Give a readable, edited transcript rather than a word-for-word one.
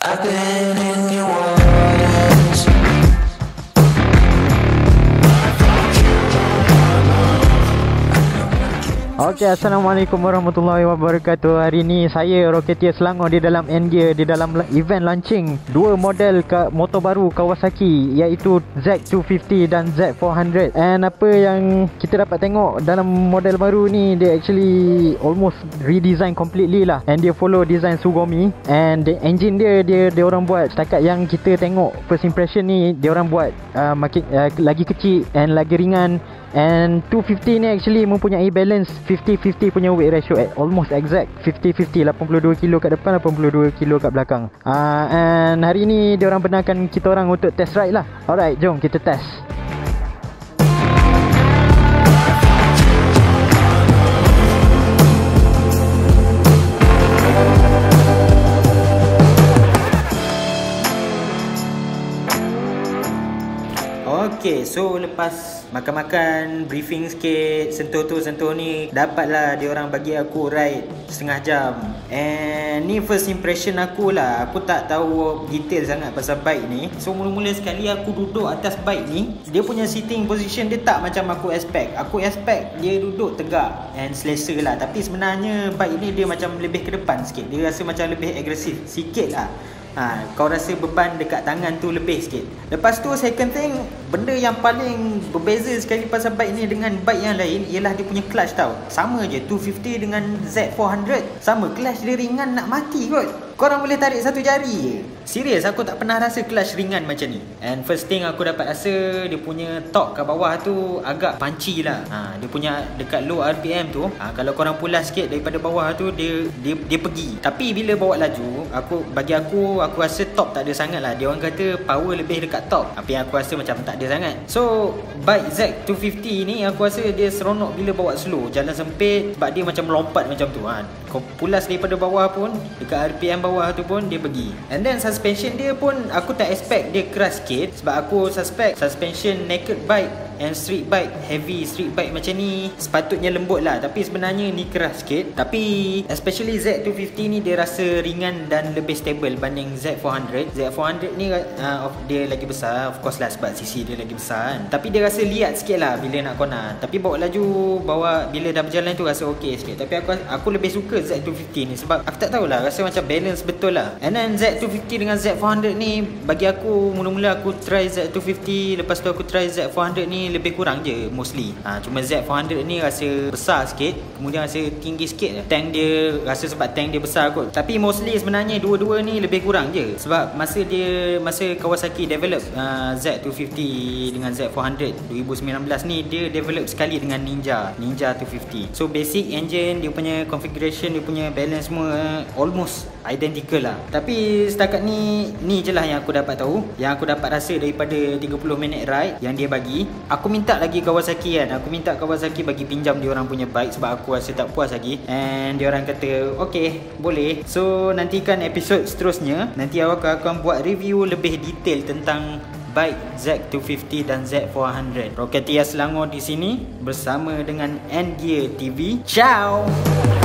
I've been in your waters. Okey, Assalamualaikum warahmatullahi wabarakatuh. Hari ni saya Rocketeer Selangor di dalam N-Gear, di dalam event launching dua model motor baru Kawasaki, iaitu Z250 dan Z400. And apa yang kita dapat tengok dalam model baru ni, dia actually almost redesign completely lah. And dia follow design Sugumi. And the engine dia orang buat, setakat yang kita tengok first impression ni, dia orang buat makin lagi kecil and lagi ringan. And 250 ni actually mempunyai balance 50-50 punya weight ratio at almost exact 50-50, 82 kilo kat depan, 82 kilo kat belakang. And hari ni dia orang benarkan kita orang untuk test ride lah. Alright, jom kita test. Okay, so lepas makan-makan, briefing sikit, sentuh tu sentuh ni, dapatlah dia orang bagi aku ride setengah jam. And ni first impression aku lah. Aku tak tahu detail sangat pasal bike ni. So mula-mula sekali aku duduk atas bike ni, dia punya sitting position dia tak macam aku expect. Aku expect dia duduk tegak and selesa lah. Tapi sebenarnya bike ni dia macam lebih ke depan sikit. Dia rasa macam lebih agresif sikit lah. Kau rasa beban dekat tangan tu lebih sikit. Lepas tu second thing, benda yang paling berbeza sekali pasal bike ni dengan bike yang lain ialah dia punya clutch tau. Sama je 250 dengan Z400. Sama, clutch dia ringan nak mati kot. Korang boleh tarik satu jari je. Serius, aku tak pernah rasa clutch ringan macam ni. And first thing aku dapat rasa, dia punya torque kat bawah tu agak punchy lah. Dia punya dekat low RPM tu, kalau korang pulas sikit daripada bawah tu, dia pergi. Tapi bila bawa laju, bagi aku rasa top tak ada sangat lah. Dia orang kata power lebih dekat top, tapi aku rasa macam tak ada sangat. So bike Z250 ni aku rasa dia seronok bila bawa slow, jalan sempit, sebab dia macam melompat macam tu. Kau pulas daripada bawah pun, dekat RPM bawah tu pun dia pergi. And then suspension dia pun aku tak expect dia keras sikit, sebab aku suspect suspension naked bike and street bike, heavy street bike macam ni sepatutnya lembut lah. Tapi sebenarnya ni keras sikit. Tapi especially Z250 ni dia rasa ringan dan lebih stable banding Z400. Z400 ni dia lagi besar, of course lah, sebab cc dia lagi besar kan. Tapi dia rasa liat sikit lah bila nak corner. Tapi bawa laju, bila dah berjalan tu rasa okey sikit. Tapi aku lebih suka Z250 ni, sebab aku tak tahulah, rasa macam balance betul lah. And then Z250 dengan Z400 ni, bagi aku, mula-mula aku try Z250, lepas tu aku try Z400 ni, lebih kurang je mostly. Cuma Z400 ni rasa besar sikit, kemudian rasa tinggi sikit. Tank dia, rasa sebab tank dia besar kot. Tapi mostly sebenarnya dua-dua ni lebih kurang je, sebab masa Kawasaki develop Z250 dengan Z400 2019 ni, dia develop sekali dengan Ninja 250. So basic engine, dia punya configuration, dia punya balance semua almost identical lah. Tapi setakat ni je lah yang aku dapat tahu, yang aku dapat rasa daripada 30 minit ride yang dia bagi. Aku minta lagi Kawasaki kan, aku minta Kawasaki bagi pinjam dia orang punya bike, sebab aku rasa tak puas lagi. And dia orang kata okay, boleh. So nantikan episod seterusnya, nanti aku akan buat review lebih detail tentang bike Z250 dan Z400. Rocketeer Selangor di sini bersama dengan N-Gear TV. Ciao.